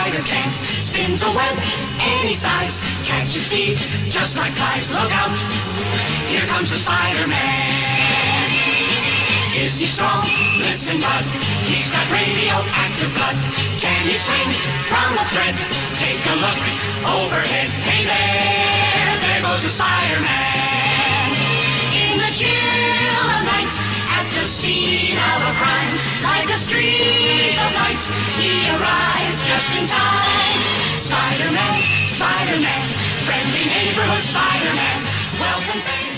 spider can. Spins a web any size, catches thieves just like flies. Look out, here comes the Spider-Man. Is he strong? Listen, bud, he's got radioactive blood. Can he swing from a thread? Take a look overhead. Hey there goes the Spider-Man. In the chill of night, at the scene of a crime, like a streak of light, he arrives just in time. Spider-Man, Spider-Man, friendly neighborhood Spider-Man, wealth and fame.